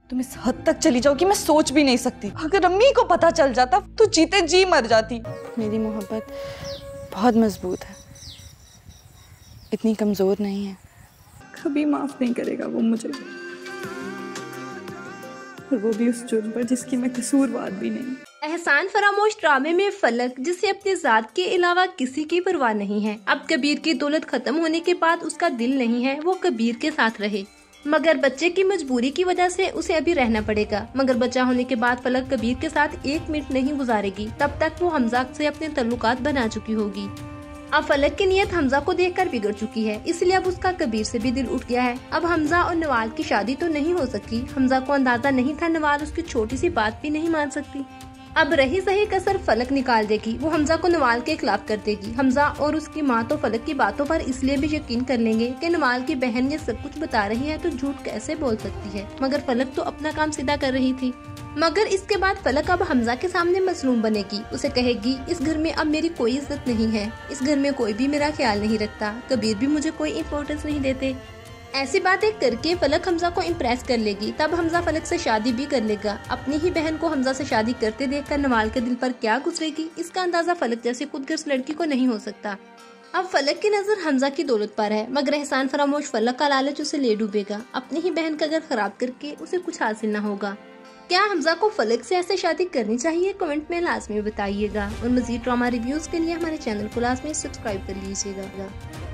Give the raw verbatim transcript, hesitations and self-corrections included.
तुम इस हद तक चली जाओ कि मैं सोच भी नहीं सकती। अगर अम्मी को पता चल जाता तो जीते जी मर जाती। मेरी मोहब्बत बहुत मजबूत है, इतनी कमजोर नहीं है। कभी माफ नहीं करेगा वो मुझे, और वो भी उस जुर्म पर जिसकी मैं कसूरवार भी नहीं। एहसान फरामोश ड्रामे में फलक, जिसे अपनी जात के अलावा किसी की परवाह नहीं है, अब कबीर की दौलत खत्म होने के बाद उसका दिल नहीं है वो कबीर के साथ रहे, मगर बच्चे की मजबूरी की वजह से उसे अभी रहना पड़ेगा। मगर बच्चा होने के बाद फलक कबीर के साथ एक मिनट नहीं गुजारेगी, तब तक वो हमजा से अपने तल्लुकात बना चुकी होगी। अब फलक की नीयत हमजा को देखकर बिगड़ चुकी है, इसलिए अब उसका कबीर से भी दिल उठ गया है। अब हमजा और नवाल की शादी तो नहीं हो सकती। हमजा को अंदाजा नहीं था नवाल उसकी छोटी सी बात भी नहीं मान सकती। अब रही सही कसर फलक निकाल देगी, वो हमजा को नवाल के खिलाफ कर देगी। हमजा और उसकी माँ तो फलक की बातों पर इसलिए भी यकीन कर लेंगे कि नवाल की बहन ये सब कुछ बता रही है तो झूठ कैसे बोल सकती है, मगर फलक तो अपना काम सीधा कर रही थी। मगर इसके बाद फलक अब हमजा के सामने मजलूम बनेगी। उसे कहेगी इस घर में अब मेरी कोई इज्जत नहीं है, इस घर में कोई भी मेरा ख्याल नहीं रखता, कबीर भी मुझे कोई इम्पोर्टेंस नहीं देते। ऐसी बातें करके फलक हमजा को इम्प्रेस कर लेगी। तब हमजा फलक से शादी भी कर लेगा। अपनी ही बहन को हमजा से शादी करते देखकर नवाल के दिल पर क्या गुजरेगी, इसका अंदाजा फलक जैसे खुदगर्ज लड़की को नहीं हो सकता। अब फलक की नजर हमजा की दौलत पर है, मगर एहसान फरामोश फलक का लालच उसे ले डूबेगा। अपनी ही बहन का घर खराब करके उसे कुछ हासिल न होगा। क्या हमजा को फलक से ऐसे शादी करनी चाहिए? कमेंट में लाजमी बताइएगा, और मजीद ड्रामा रिव्यूज के लिए हमारे चैनल को लाजमी सब्सक्राइब कर लीजिएगा।